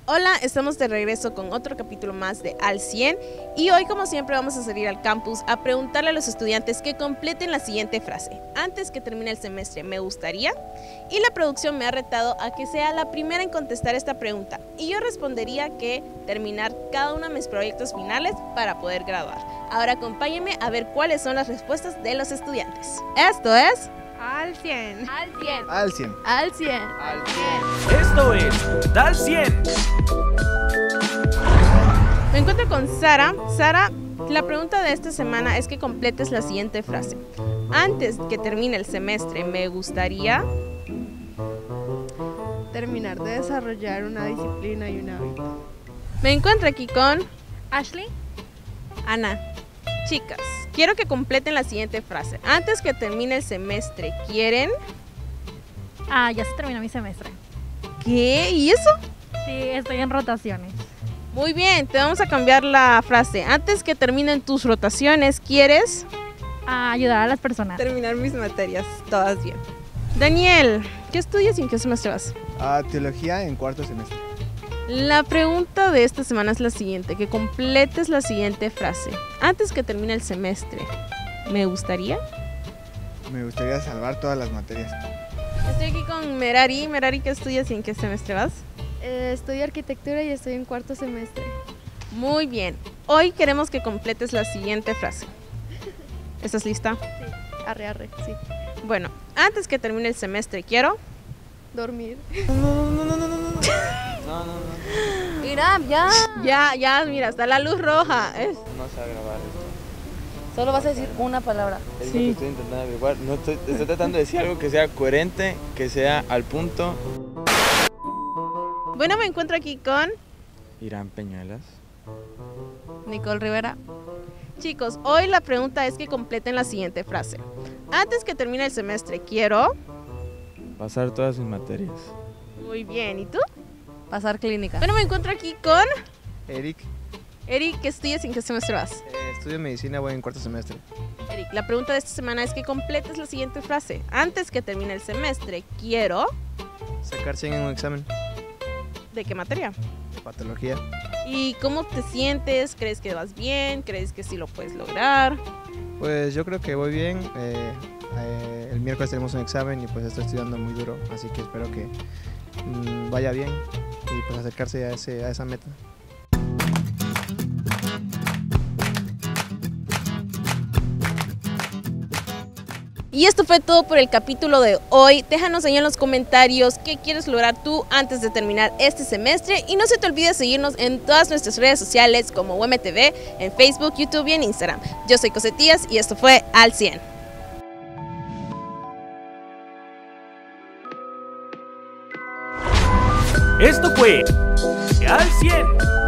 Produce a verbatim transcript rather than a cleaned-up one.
Hola, estamos de regreso con otro capítulo más de Al cien y hoy, como siempre, vamos a salir al campus a preguntarle a los estudiantes que completen la siguiente frase. Antes que termine el semestre, me gustaría, y la producción me ha retado a que sea la primera en contestar esta pregunta, y yo respondería que terminar cada uno de mis proyectos finales para poder graduar. Ahora acompáñenme a ver cuáles son las respuestas de los estudiantes. Esto es... Al cien. Al cien. Al cien. Al cien. Al cien. Esto es Al cien. Me encuentro con Sara. Sara, la pregunta de esta semana es que completes la siguiente frase. Antes que termine el semestre, me gustaría... Terminar de desarrollar una disciplina y un hábito. Me encuentro aquí con Ashley. Ana. Chicas, quiero que completen la siguiente frase. Antes que termine el semestre, ¿quieren? Ah, ya se terminó mi semestre. ¿Qué? ¿Y eso? Sí, estoy en rotaciones. Muy bien, te vamos a cambiar la frase. Antes que terminen tus rotaciones, ¿quieres? A ayudar a las personas. Terminar mis materias, todas bien. Daniel, ¿qué estudias y en qué semestre vas? Ah, teología en cuarto semestre. La pregunta de esta semana es la siguiente, que completes la siguiente frase. Antes que termine el semestre, ¿me gustaría? Me gustaría salvar todas las materias. Estoy aquí con Merari. Merari, ¿qué estudias y en qué semestre vas? Eh, estudio arquitectura y estoy en cuarto semestre. Muy bien. Hoy queremos que completes la siguiente frase. ¿Estás lista? Sí, arre, arre, sí. Bueno, antes que termine el semestre, quiero... Dormir. No, no, no, no, no, no. No, no, no. Mira, ya. Ya, ya, mira, está la luz roja. Es... No se va a grabar esto. Solo vas a decir una palabra. Es Sí. lo que estoy intentando averiguar. No estoy, estoy tratando de decir algo que sea coherente, que sea al punto. Bueno, me encuentro aquí con... Irán Peñuelas. Nicole Rivera. Chicos, hoy la pregunta es que completen la siguiente frase. Antes que termine el semestre, quiero... Pasar todas sus materias. Muy bien, ¿y tú? Pasar clínica. Bueno, me encuentro aquí con... Eric, Eric, ¿qué estudias y en qué semestre vas? eh, estudio medicina, voy en cuarto semestre. Eric, la pregunta de esta semana es que completes la siguiente frase. Antes que termine el semestre, quiero... Sacar cien en un examen ¿De qué materia? de patología. ¿Y cómo te sientes? ¿Crees que vas bien? ¿Crees que sí lo puedes lograr? Pues yo creo que voy bien. eh, eh, el miércoles tenemos un examen y pues estoy estudiando muy duro, así que espero que mm, vaya bien y pues acercarse a, ese, a esa meta. Y esto fue todo por el capítulo de hoy. Déjanos ahí en los comentarios qué quieres lograr tú antes de terminar este semestre. Y no se te olvide seguirnos en todas nuestras redes sociales como U M T V, en Facebook, YouTube y en Instagram. Yo soy Cosetías y esto fue Al cien. Esto fue Al cien.